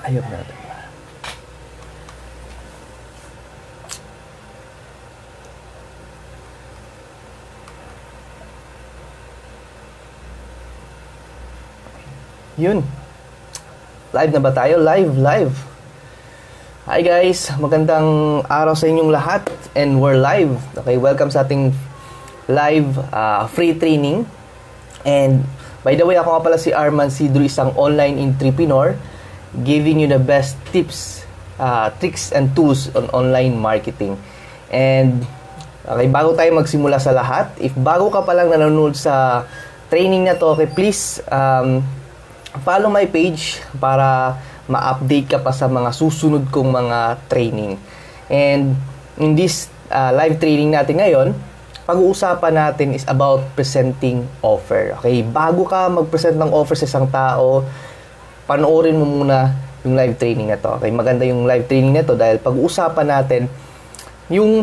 Ayun natin. Yun. Live na ba tayo? Live. Hi guys, magandang araw sa inyong lahat and we're live. Okay, welcome sa ating live free training. And by the way, ako nga pala si Arman Sidru, isang online entrepreneur giving you the best tips, tricks and tools on online marketing. And okay, bago tayo magsimula sa lahat, if bago ka pa lang nanonood sa training na to, okay, please follow my page para ma-update ka pa sa mga susunod kong mga training. And in this live training natin ngayon, pag-uusapan natin is about presenting offer. Okay, bago ka mag-present ng offer sa isang tao, panoorin mo muna yung live training na to. Okay, maganda yung live training na to dahil pag-uusapan natin yung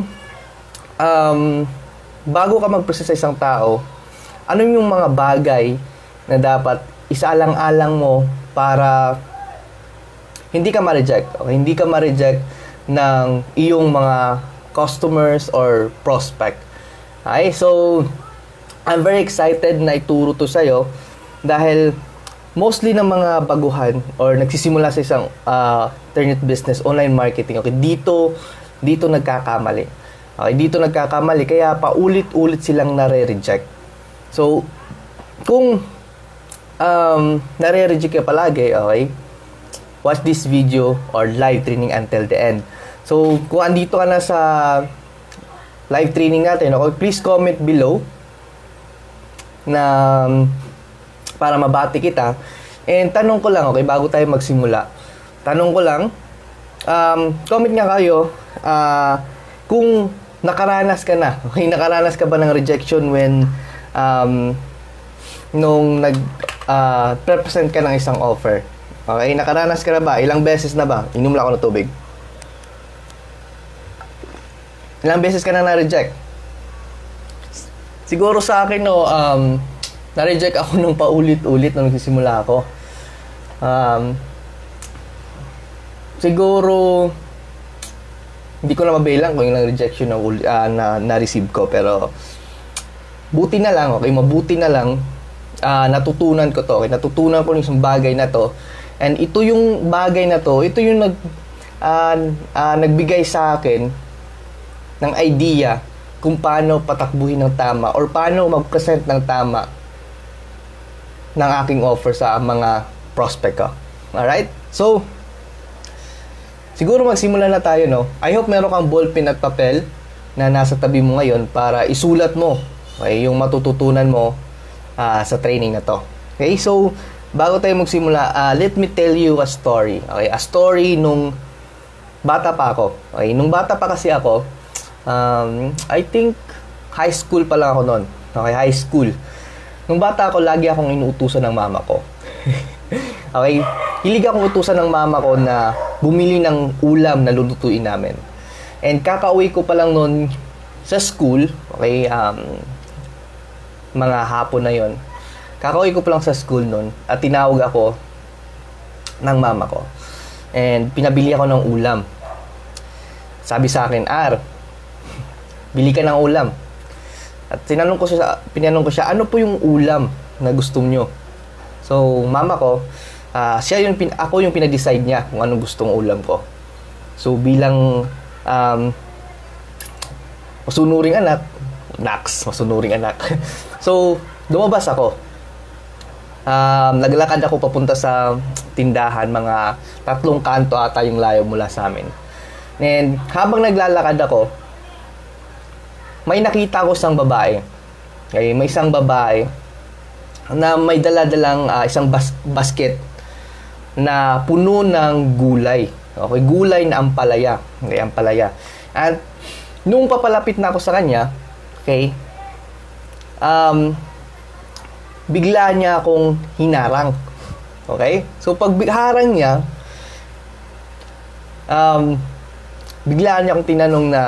bago ka mag-present sa isang tao, ano yung mga bagay na dapat isaalang-alang mo para hindi ka ma-reject. Okay? Hindi ka ma-reject ng iyong mga customers or prospect. Okay? So, I'm very excited na ituro to sa'yo dahil mostly ng mga baguhan or nagsisimula sa isang internet business, online marketing, okay, dito nagkakamali. Okay? Dito nagkakamali kaya paulit-ulit silang nare-reject. So, kung nare-reject ka palagi, okay, watch this video or live training until the end. So, kung andito ka na sa live training natin, okay, please comment below na para mabati kita. And tanong ko lang, okay, bago tayo magsimula, tanong ko lang, comment nga kayo kung nakaranas ka na, okay, nakaranas ka ba ng rejection when nung present ka ng isang offer. Okay, nakaranas ka na ba? Ilang beses na ba? Inom lang ako ng tubig. Ilang beses ka na na-reject? Siguro sa akin, no, na-reject ako nung paulit-ulit nung nagsisimula ako. Siguro, hindi ko na mabilang kung ilang rejection na na-receive ko, pero buti na lang, okay, mabuti na lang, natutunan ko to. Okay? Natutunan ko yung isang bagay na to. And ito yung bagay na to, ito yung nagbigay sa akin ng idea kung paano patakbuhin ng tama or paano mag-present ng tama ng aking offer sa mga prospect ko. Alright? So, siguro magsimula na tayo, no? I hope meron kang ballpen at papel na nasa tabi mo ngayon para isulat mo, okay, yung matututunan mo sa training na to. Okay, so bago tayo magsimula, let me tell you a story. Okay, a story nung bata pa ako. Okay, nung bata pa kasi ako, I think high school pa lang ako noon. Okay, high school. Nung bata ako, lagi akong inuutusan ng mama ko. Okay, hilig akong utusan ng mama ko na bumili ng ulam na lulutuin namin. And kakauwi ko pa lang noon sa school, okay, mga hapon na yon. Kakauwi ko pa lang sa school noon at tinawag ako ng mama ko. And pinabili ako ng ulam. Sabi sa akin, "Ar, bili ka ng ulam." At pinanong ko siya, "Ano po yung ulam na gusto niyo?" So, mama ko, ako yung pinag-decide niya kung anong gustong ulam ko. So, bilang masunuring anak. So, lumabas ako. Naglakad ako papunta sa tindahan, mga 3 kanto ata yung layo mula sa amin. And habang naglalakad ako, may nakita ko isang babae. Okay, may isang babae na may dala-dalang isang basket na puno ng gulay. Okay, gulay na ampalaya. Okay, ampalaya. At nung papalapit na ako sa kanya, okay, bigla niya akong hinarang. Okay? So, pag harang niya, bigla niya akong tinanong na,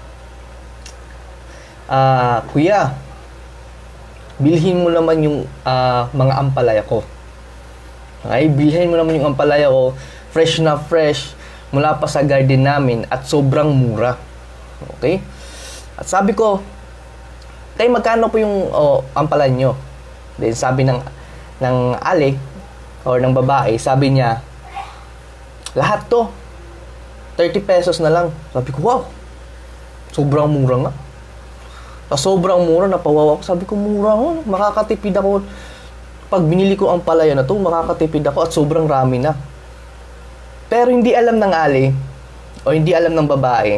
"Kuya, bilhin mo naman yung mga ampalaya ko." Okay? Bilhin mo naman yung ampalaya ko. fresh na fresh, mula pa sa garden namin at sobrang mura. Okay? At sabi ko, tay, magkano po yung ampalaya nyo? Then sabi ng ali or ng babae, sabi niya, lahat to 30 pesos na lang. Sabi ko, wow, sobrang mura nga. Sobrang mura, napawawa ko. Sabi ko, mura ako, makakatipid ako. Pag binili ko ang palaya na to, makakatipid ako at sobrang rami na. Pero hindi alam ng ali o hindi alam ng babae,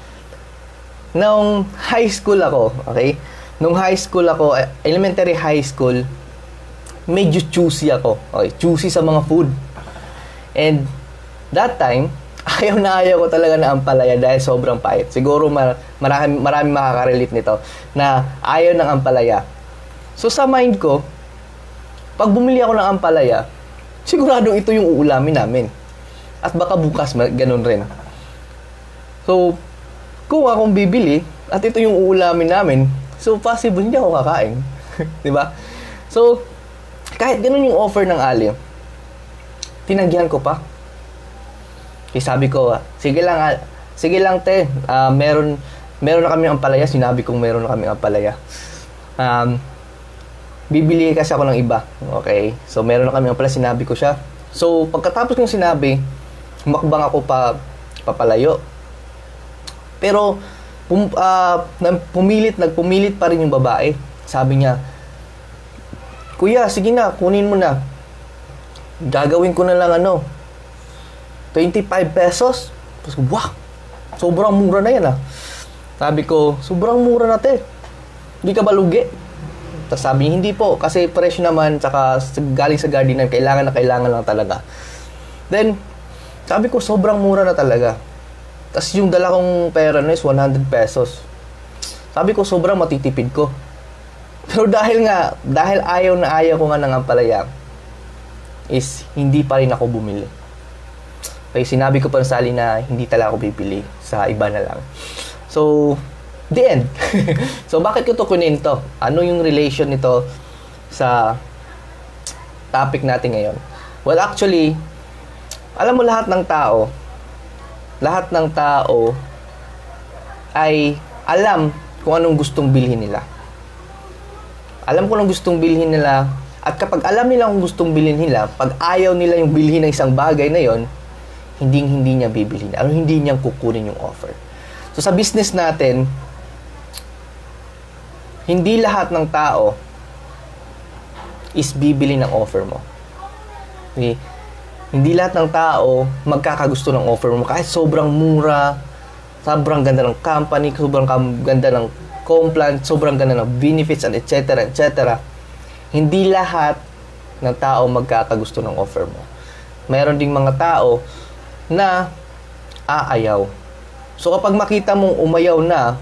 nung high school ako, okay? Nung high school ako, elementary high school, medyo choosy ako. Okay, choosy sa mga food. And that time, ayaw na ayaw ko talaga na ampalaya dahil sobrang pait. Siguro marami makaka-relate nito na ayaw ng ampalaya. So sa mind ko, pag bumili ako ng ampalaya, siguradong ito yung uulamin namin. At baka bukas ganun rin. So, kung akong bibili at ito yung uulamin namin, so possible hindi ako kakain. 'Di ba? So, kahit ganun yung offer ng ali, tinanggihan ko pa. Sabi ko, sige lang te, meron na kami ang palaya. Sinabi kong meron na kami ang palaya. Bibili kasi ako ng iba. Okay? So, meron na kami ang palaya. Sinabi ko siya. So, pagkatapos kong sinabi, humakbang ako papalayo. Pero, nagpumilit pa rin yung babae. Sabi niya, kuya, sige na, kunin mo na. Gagawin ko na lang 25 pesos. Tapos, wow, sobrang mura na yan Sabi ko, sobrang mura na te. Hindi ka ba lugi? Tapos sabi niya, hindi po. Kasi presyo naman, tsaka galing sa garden na kailangan lang talaga. Then, sabi ko, sobrang mura na talaga. Tapos yung dala kong pera is 100 pesos. Sabi ko, sobrang matitipid ko. Pero dahil ayaw ko nga ng ampalaya, is hindi pa rin ako bumili. Kaya sinabi ko pa sa ali na hindi talaga ako bibili. Sa iba na lang. So, the end. So, bakit ko to kunin to? Ano yung relation nito sa topic natin ngayon? Well, actually, alam mo lahat ng tao ay alam kung anong gustong bilhin nila. Alam kung anong gustong bilhin nila. At kapag alam nila kung gustong bilhin nila, pag ayaw nila yung bilhin ng isang bagay na yon, hindi niya bibilhin. Hindi niya kukunin yung offer. So, sa business natin, hindi lahat ng tao is bibili ng offer mo. Okay? Hindi lahat ng tao magkakagusto ng offer mo. Kahit sobrang mura, sobrang ganda ng company, sobrang ganda ng complan, sobrang ganda ng benefits, and etc. Hindi lahat ng tao magkakagusto ng offer mo. Mayroon ding mga tao na aayaw. So, kapag makita mong umayaw na,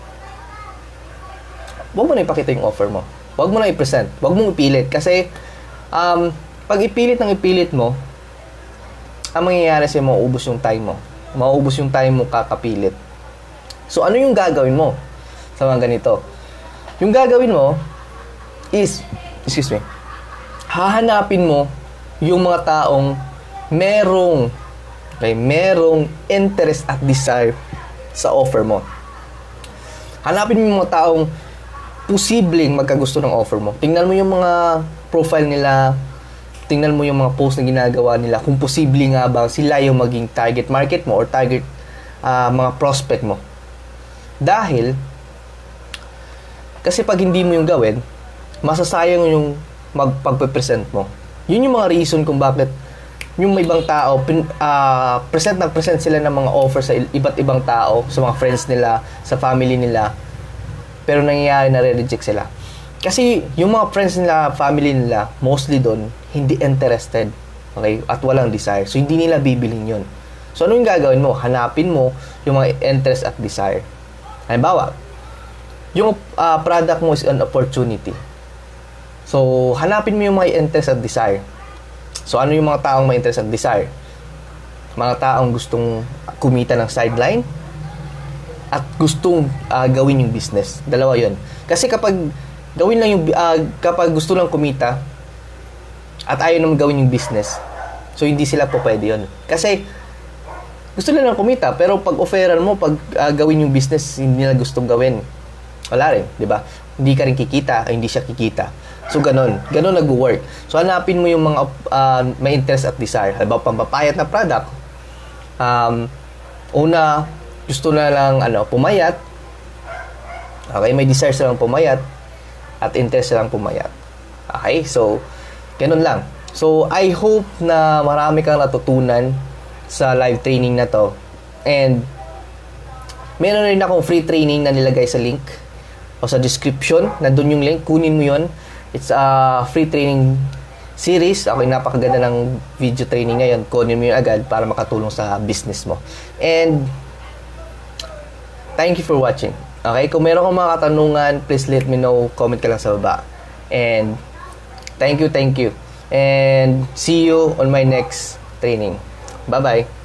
huwag mo na ipakita yung offer mo. Huwag mo na i-present. Huwag mong ipilit. Kasi, pag ipilit mo, ang mangyayari sa'yo, mauubos yung time mo. Mauubos yung time mo kakapilit. So, ano yung gagawin mo sa mga ganito? Yung gagawin mo is, hahanapin mo yung mga taong merong interest at desire sa offer mo. Hanapin mo yung mga taong posibleng magkagusto ng offer mo. Tingnan mo yung mga profile nila, tingnan mo yung mga post na ginagawa nila, kung posible nga ba sila yung maging target market mo or target mga prospect mo. Dahil, kasi pag hindi mo yung gawin, masasayang yung pagpe-present mo. Yun yung mga reason kung bakit yung may ibang tao, present sila ng mga offer sa iba't ibang tao, sa mga friends nila, sa family nila, pero nangyayari na re-reject sila. Kasi yung mga friends nila, family nila, mostly doon, hindi interested. Okay? At walang desire. So, hindi nila bibilhin yun. So, ano yung gagawin mo? Hanapin mo yung mga interest at desire. Halimbawa, yung product mo is an opportunity. So, hanapin mo yung mga interest at desire. So, ano yung mga taong may interest at desire? Mga taong gustong kumita ng sideline at gustong gawin yung business. Dalawa yun. Kasi kapag kapag gusto lang kumita at ayaw naman gawin yung business, So, hindi sila po pwede yun. Kasi, gusto nila kumita, pero pag offeran mo, pag gawin yung business, hindi nila gustong gawin. Wala rin, di ba? Hindi ka rin kikita, hindi siya kikita. So, ganun nag-work. So, hanapin mo yung mga may interest at desire. Halimbawa, pampapayat na product. Una, gusto na lang pumayat. Okay, may desire silang pumayat at interest silang pumayat. Okay, so ganun lang. So I hope na marami kang natutunan sa live training na to. And meron rin akong free training na nilagay sa link o sa description. Nandun yung link, kunin mo yun. It's a free training series. Okay, napakaganda ng video training ngayon. Kunin mo yun agad para makatulong sa business mo. And thank you for watching. Okay, kung meron kang mga katanungan, please let me know. Comment ka lang sa baba. And thank you. And see you on my next training. Bye-bye.